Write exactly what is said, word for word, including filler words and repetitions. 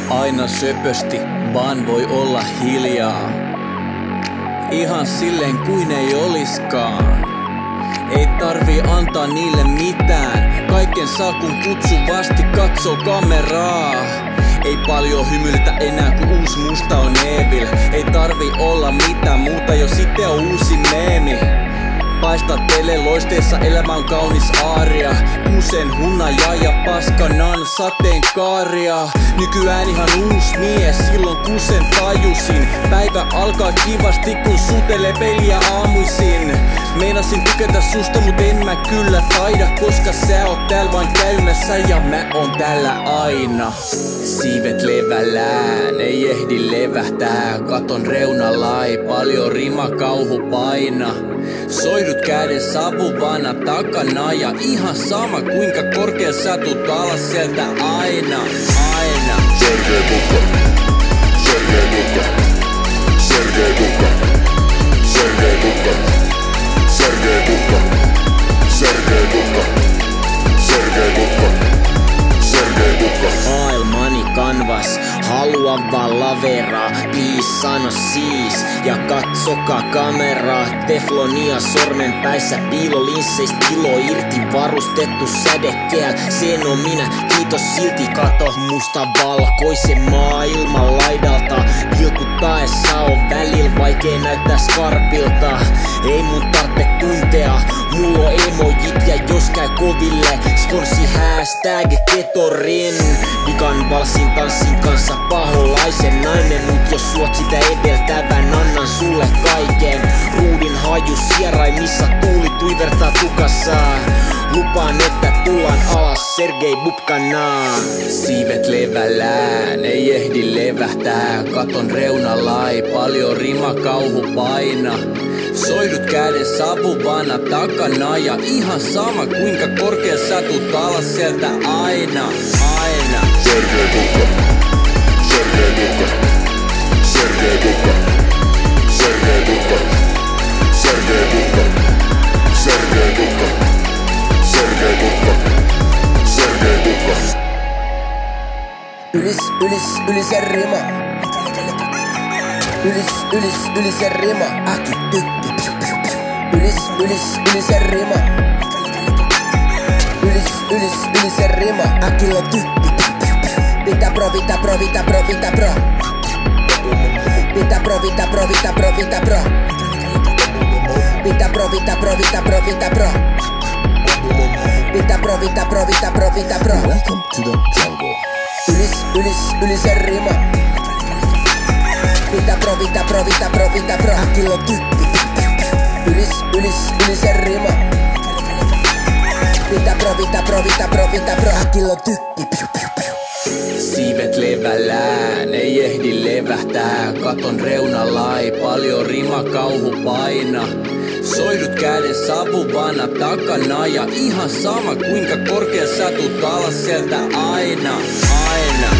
Aina söpösti, vaan voi olla hiljaa. Ihan silleen kuin ei oliskaan. Ei tarvii antaa niille mitään. Kaiken saa kun kutsuvasti katsoo kameraa. Ei paljon hymyiltä enää kun uusi musta on evil. Ei tarvi olla mitään muuta, jos sitten on uusi meemi. Paista teleloisteessa, elämä on kaunis aaria. Kuusen hunaja ja paskanan sateenkaaria. Nykyään ihan uusi mies, silloin kuusen tajusin. Päivä alkaa kivasti kun sutelee peliä aamuisin. Meinasin tykätä susta mut en mä kyllä taida, koska sä oot täällä vain käymässä ja mä oon täällä aina. Siivet levällään, ei ehdi levähtää. Katon reunalla ei paljon rima kauhu paina. Soihdut käden savuvana takana ja ihan sama kuinka korkea sä tuut alas sieltä aina, aina. Sergei Bubka, Sergei Bubka, Sergei Bubka, Sergei Bubka, Sergei Bubka, Sergei Bubka, Sergei Bubka, Sergei Bubka. Maailmani kanvas, halua vaan laveraa. Please sano siis ja katsokaa kameraa. Teflonia sormenpäissä, piilolinsseistä kilo irti. Varustettu sädekkeellä, sen on minä, kiitos silti. Kato musta valkoisen maailman laidalta. Vilkuttaessa on välillä vaikea näyttää skarpilta. Ei mun tarpe tuntea, mulla on emojit ja jos käy koville sponssi hashtag ketorin. Vikan valssin tanssin kanssa paholaisen nainen. Mut jos suot sitä edeltävän, annan sulle kaiken. Ruudin haju sieraimissa, tuuli tuivertaa tukassaan. Lupaan että tullaan alas Sergei Bubkanaa. Siivet levällään, ei ehdi levähtää. Katon reunalla ei paljon rima kauhu paina. Soihdut käden savuvana takana ja ihan sama kuinka korkea sä tuut alas sieltä aina, aina. Sergei Bubka, Sergei Bubka, Sergei Bubka, Sergei Bubka, Sergei Bubka, Sergei Bubka, Sergei Bubka, Sergei Bubka. Ylis, ylis, yli se rima. Ylis, ylis, yli se rima. Aki tykki. Ylis, ylis, yli se rima. Ylis, ylis, yli se rima. Akilla tykki. Vita pro, vita pro, vita pro, vita pro. Vita pro, vita pro, vita pro, vita pro. Vita pro, vita pro, vita pro, vita pro. Vita pro, vita pro, vita pro, vita pro. Welcome to the jungle. Ylis, ylis, yli se rima. Vita pro, vita pro, vita pro, vita pro. Akilla tykki. Ylis, ylis, yli se rima. Vita pro, vita pro, vita pro, vita pro. Akilla tykki. Siivet levällään, ei ehdi levähtää. Katon reunalla ei paljon rima kauhu paina. Soihdut käden savuvana takana ja ihan sama kuinka korkea sä tuut alas sieltä aina, aina.